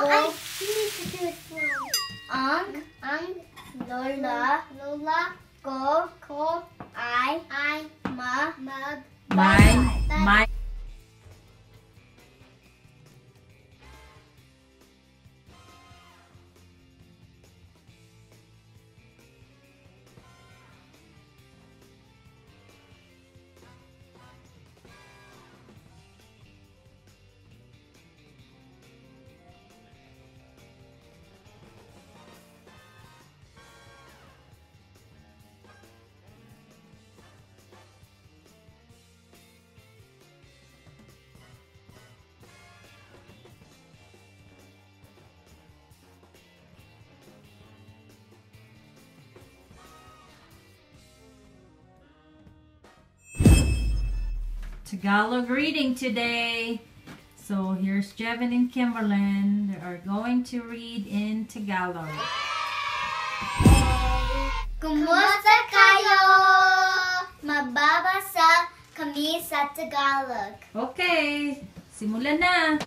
I need to do it wrong. Ang, lola, ko, I, mag, My. Tagalog reading today. So here's Jevin and Kimberlyn. They are going to read in Tagalog. Kumusta kayo? Mababasa kami sa Tagalog. Okay, simulan na.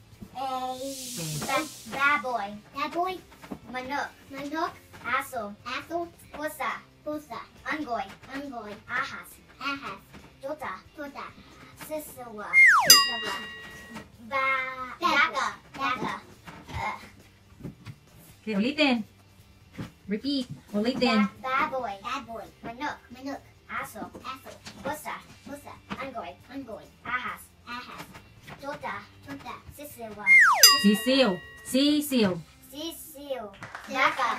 Baboy. Manok. Aso. Pusa. Anggoy. Ahas. Tota. Sisawa. Daga. Okay, ulitin. Repeat. Ulitin. Baboy. Manok. Aso. Pusa. Anggoy. Ahas. Tota. Sisawa. Sisiw. Daga.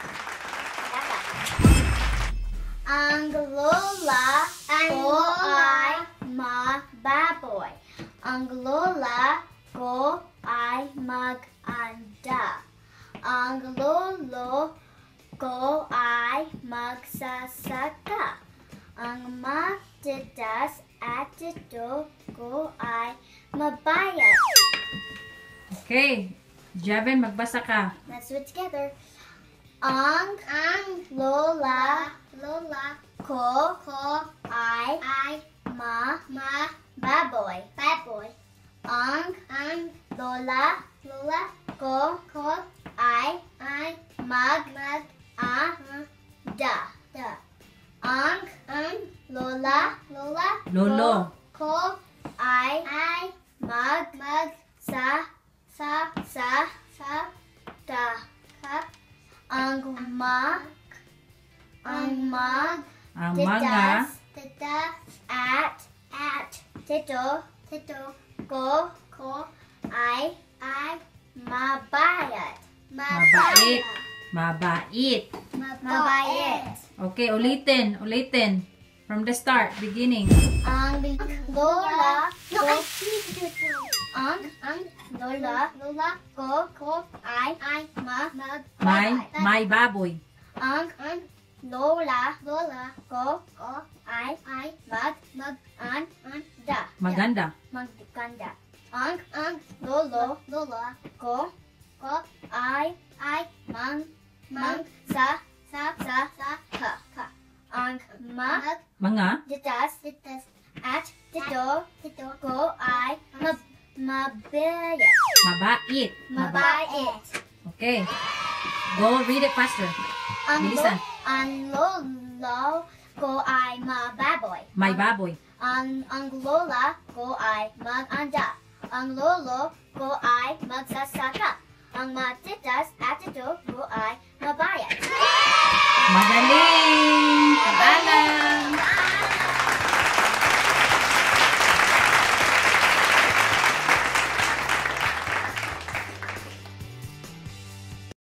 Ang lola ko ay mababoy. Ang lola ko ay maganda. Ang lolo ko ay magsasaka. Ang matitas at ito ko ay mabayad. Okay, Jevin, magbasa ka. Let's do it together. Ang lola ko ay baboy. Ang lola ko ay maganda. Ang Lolo. ko ay magsasaka. Ang mga at tito ko ay mabayad. Mabait. Okay, ulitin. From the start, beginning. Ang lola ko ay My baboy. Ang lola ko ay maganda. Ang lolo ko ay magsasaka. Ang Mga titas at tito ko ay mabait. Okay. Go read it faster. Bilisan. Ang lolo ko ay mababoy. My baboy. Ang lola ko ay maganda. Ang lolo ko ay magsasaka. Ang matitas at ito ko ay mabayad. Madali.